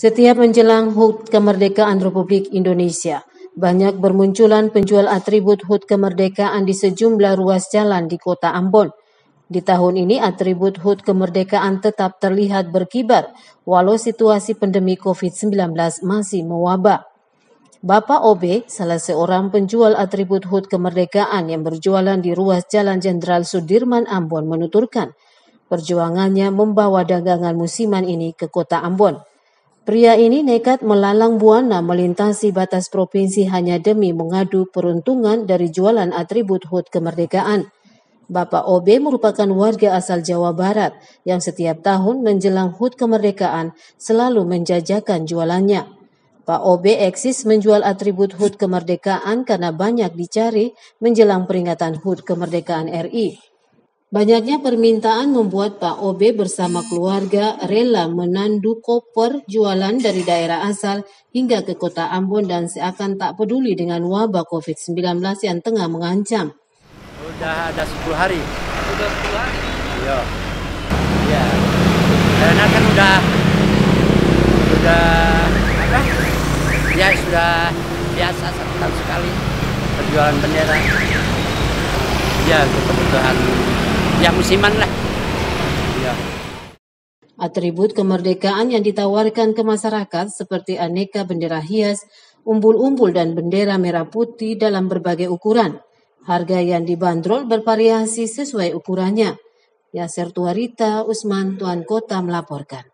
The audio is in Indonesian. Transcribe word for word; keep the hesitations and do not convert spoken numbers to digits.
Setiap menjelang H U T Kemerdekaan Republik Indonesia, banyak bermunculan penjual atribut H U T Kemerdekaan di sejumlah ruas jalan di Kota Ambon. Di tahun ini atribut H U T Kemerdekaan tetap terlihat berkibar, walau situasi pandemi covid sembilan belas masih mewabah. Bapak Obe, salah seorang penjual atribut H U T Kemerdekaan yang berjualan di ruas Jalan Jenderal Sudirman Ambon menuturkan, perjuangannya membawa dagangan musiman ini ke Kota Ambon. Pria ini nekat melalang buana melintasi batas provinsi hanya demi mengadu peruntungan dari jualan atribut H U T Kemerdekaan. Bapak Obe merupakan warga asal Jawa Barat yang setiap tahun menjelang H U T Kemerdekaan selalu menjajakan jualannya. Pak Obe eksis menjual atribut H U T Kemerdekaan karena banyak dicari menjelang peringatan H U T Kemerdekaan R I. Banyaknya permintaan membuat Pak Obe bersama keluarga rela menandu koper jualan dari daerah asal hingga ke Kota Ambon dan seakan tak peduli dengan wabah covid sembilan belas yang tengah mengancam. Udah ada sepuluh hari. Udah sepuluh hari? Iya. Ya. Karena kan udah udah apa? Ya sudah biasa satu tahun sekali penjualan bendera. Ya, kebutuhan ya musiman lah. Ya. Atribut kemerdekaan yang ditawarkan ke masyarakat seperti aneka bendera hias, umbul-umbul dan bendera merah putih dalam berbagai ukuran. Harga yang dibanderol bervariasi sesuai ukurannya. Yasser Tuarita, Usman, Tuan Kota melaporkan.